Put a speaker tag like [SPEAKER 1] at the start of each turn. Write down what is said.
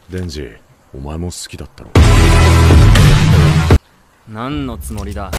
[SPEAKER 1] デンジ、お前も好きだったろ。
[SPEAKER 2] 何のつもりだ。